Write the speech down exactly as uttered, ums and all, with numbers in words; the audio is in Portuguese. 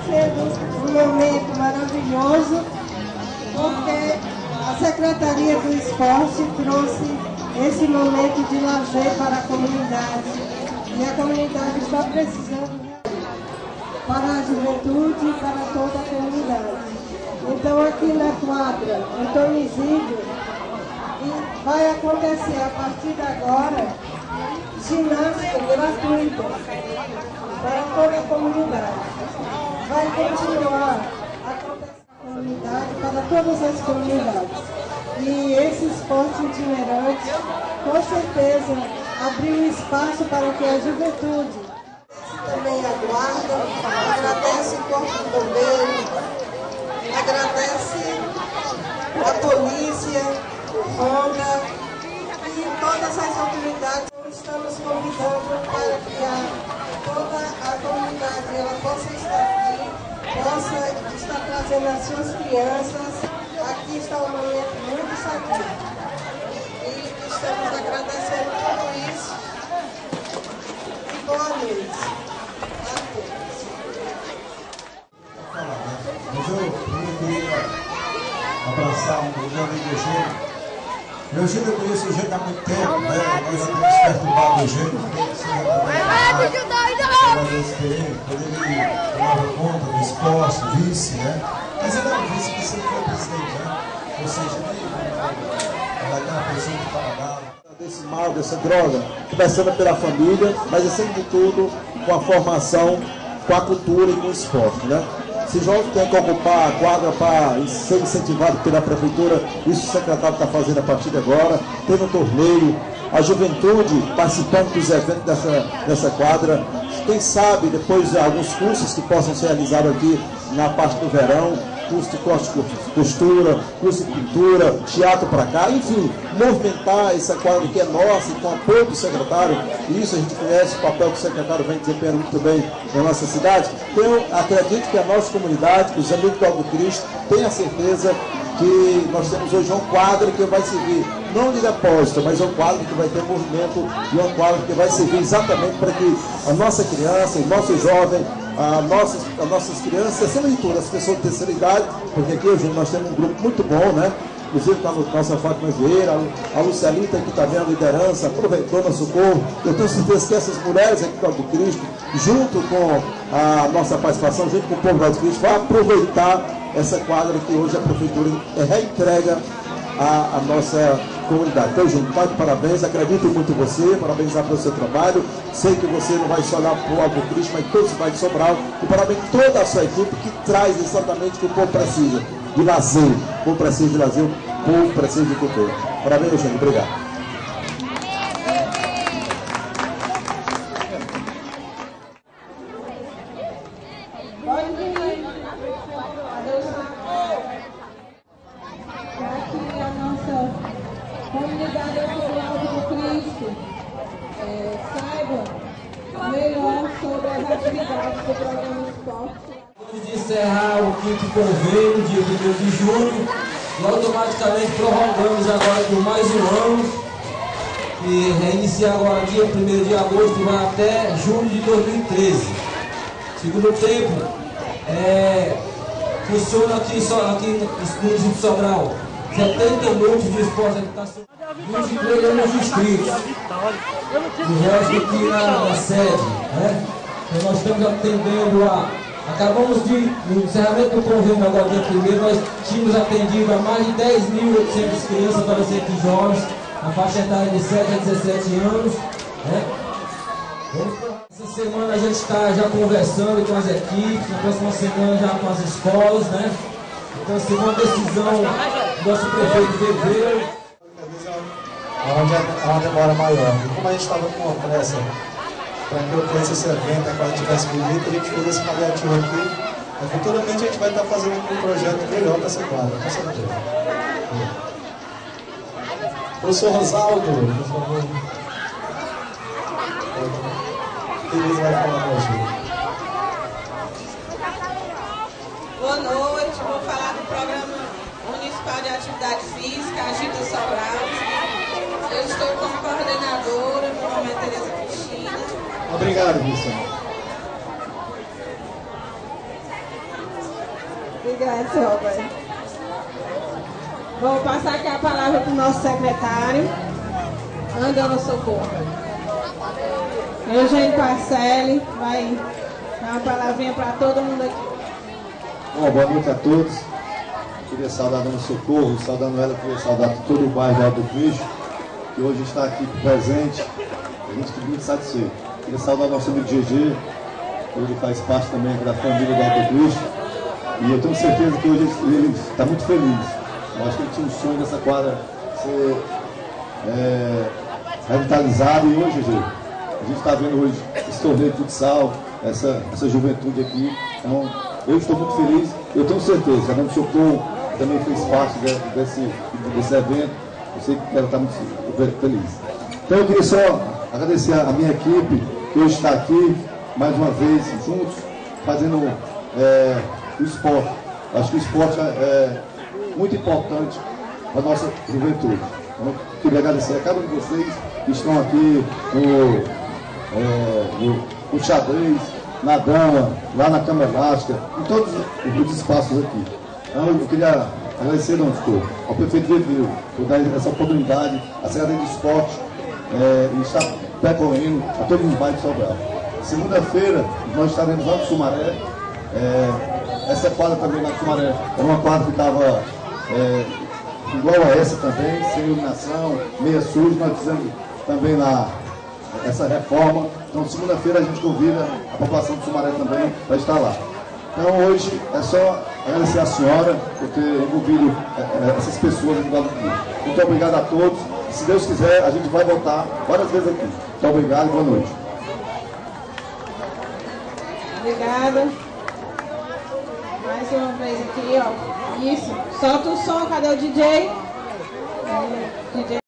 sendo um momento maravilhoso, porque a Secretaria do Esporte trouxe esse momento de lazer para a comunidade. E a comunidade está precisando para a juventude e para toda a comunidade. Então aqui na quadra, em Tomisídio, vai acontecer a partir de agora ginástica gratuita para toda a comunidade. Vai continuar a acontecer na comunidade, para todas as comunidades. E esse esporte itinerante, com certeza, abriu espaço para que a juventude também aguarda, agradece o Corpo de Bombeiros, agradece a polícia, o Ronda e todas as autoridades. Estamos convidando para que a, toda a comunidade ela possa estar aqui, possa estar trazendo as suas crianças. Aqui está um momento muito sadio. E estamos agradecendo tudo isso. E boa noite a todos. Mas eu, eu queria abraçar um meu amigo Eugênio. Eugênio, eu conheço o Eugênio há muito tempo, né? Nós já temos perturbado o Eugênio, porque o senhor também quando ele tomava conta do esporte, vice, né? Mas ele era vice, porque sempre foi presidente, né? Ou seja, ele daquela pessoa que pagava. Desse mal, dessa droga, começando pela família, mas acima de tudo, com a formação, com a cultura e com o esporte, né? Se jovem tem que ocupar a quadra para ser incentivado pela prefeitura, isso o secretário está fazendo a partir de agora, tendo um torneio, a juventude participando dos eventos dessa, dessa quadra, quem sabe depois de alguns cursos que possam ser realizados aqui na parte do verão, curso de corte de costura, curso de pintura, teatro para cá, enfim, movimentar essa quadra que é nossa, com apoio do secretário, e isso a gente conhece, o papel que o secretário vem desempenhando muito bem na nossa cidade. Então, eu acredito que a nossa comunidade, que os amigos do Alto Cristo, tenham a certeza que nós temos hoje um quadro que vai servir, não de depósito, mas um quadro que vai ter movimento e um quadro que vai servir exatamente para que a nossa criança, o nosso jovem, a nossas, as nossas crianças, acima de tudo, as pessoas de terceira idade, porque aqui hoje nós temos um grupo muito bom, né? Inclusive está a nossa Fátima Vieira, a Lucialita que está vendo a liderança, aproveitou no socorro. Eu tenho certeza que essas mulheres aqui do Alto Cristo, junto com a nossa participação, junto com o povo do Alto Cristo, vai aproveitar essa quadra que hoje a prefeitura reentrega à, à nossa comunidade. Então, gente, pai, parabéns, acredito muito em você, parabenizar pelo seu trabalho. Sei que você não vai só olhar para o Alto Cristo, mas todos os bairros de Sobral. E parabéns a toda a sua equipe que traz exatamente o que o povo precisa, de lazer. O povo precisa de lazer, o povo precisa de cultura. Parabéns, Eugênio, obrigado. Comunidade Alto do Cristo, é, saiba melhor sobre as atividades do programa Esporte. Vamos encerrar o quinto convênio, dia primeiro de junho, e automaticamente prorrogamos agora por mais um ano, e reinicia agora dia primeiro de agosto e vai até junho de dois mil e treze. Segundo tempo, é, funciona aqui, só, aqui no município de Sobral. setenta minutos de esporte habitacional, vinte e três anos inscritos, o resto aqui na, na sede, né? Então nós estamos atendendo a, acabamos de, no encerramento do convênio agora dia primeiro, nós tínhamos atendido a mais de dez mil e oitocentas crianças, adolescentes e jovens, na faixa etária de sete a dezessete anos, né? Essa semana a gente está já conversando com as equipes, na próxima semana já com as escolas, né? Então, se uma decisão do nosso prefeito Bebeiro, Onde há uma demora maior. E como a gente estava com uma pressa para que ocorresse esse evento, quando tivesse bonito, a gente fez esse paliativo aqui. Mas futuramente a gente vai estar fazendo um projeto melhor para essa quadra, com certeza. Professor Rosaldo, por favor. Feliz vai falar com a gente. Boa noite, vou falar do Programa Municipal de Atividade Física, Agita Sobral. Eu estou como coordenadora, meu nome é Tereza Cristina. Obrigado, professor. Obrigada, senhor Roberto. Vou passar aqui a palavra para o nosso secretário, Andando Socorro. Eugênio Parcelli vai dar uma palavrinha para todo mundo aqui. Bom, boa noite a todos. Queria saudar a Dona Socorro, saudando ela, queria saudar todo o bairro do Alto Cristo, que hoje está aqui presente. A gente fica muito satisfeito. Queria saudar o nosso amigo G G, que hoje faz parte também da família do Alto Cristo. E eu tenho certeza que hoje ele está muito feliz. Eu acho que ele tinha um sonho dessa quadra ser é, revitalizada. E hoje, G G, a gente está vendo hoje esse torneio de futsal, essa, essa juventude aqui. Então, eu estou muito feliz. Eu tenho certeza que a Dona Socorro também fez parte de, desse, desse evento. Eu sei que ela está muito feliz. Então, eu queria só agradecer a minha equipe, que hoje está aqui, mais uma vez, juntos, fazendo é, o esporte. Acho que o esporte é, é muito importante para a nossa juventude. Então, eu queria agradecer a cada um de vocês que estão aqui no, é, no, no xadrez, na dama, lá na cama elástica, em todos os espaços aqui. Então, eu queria agradecer, Dona Socorro, ao prefeito Vedril, por dar essa oportunidade, a Secretaria de Esporte, é, e está percorrendo a todos os bairros de Sobral. Segunda-feira, nós estaremos lá no Sumaré. É, essa quadra também lá no Sumaré é uma quadra que estava é, igual a essa também, sem iluminação, meia suja. Nós fizemos também lá essa reforma. Então, segunda-feira, a gente convida a população do Sumaré também para estar lá. Então, hoje é só agradecer a senhora por ter envolvido essas pessoas no Alto Cristo. Muito obrigado a todos. Se Deus quiser, a gente vai voltar várias vezes aqui. Muito obrigado e boa noite. Obrigada. Mais uma vez aqui, ó. Isso. Solta o som, cadê o D J? É, D J.